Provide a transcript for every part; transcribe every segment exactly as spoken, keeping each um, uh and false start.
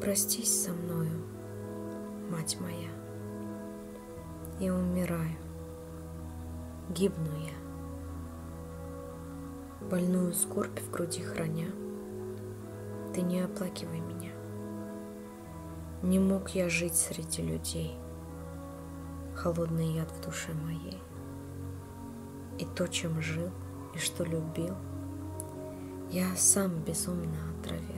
простись со мною, мать моя. Я умираю, гибну я, больную скорбь в груди храня. Ты не оплакивай меня. Не мог я жить среди людей, холодный яд в душе моей. И то, чем жил и что любил, я сам безумно отравил.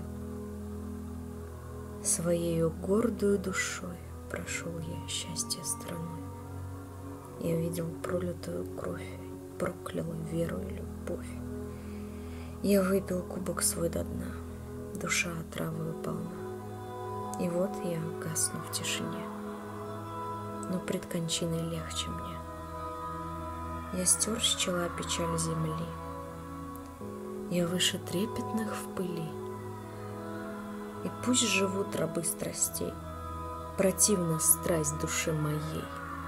Своею гордую душой прошел я счастье стороной. Я видел пролитую кровь, проклял веру и любовь. Я выпил кубок свой до дна, душа отравою полна. И вот я гасну в тишине, но пред кончиной легче мне. Я стер с чела печаль земли, я выше трепетных в пыли. И пусть живут рабы страстей, противна страсть души моей.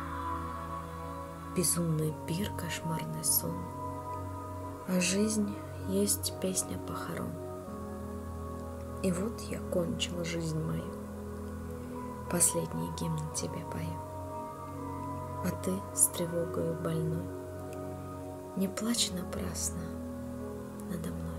Безумный пир, кошмарный сон, а жизнь есть песня похорон. И вот я кончила жизнь мою, последний гимн тебе пою. А ты с тревогою больной, не плачь напрасно надо мной.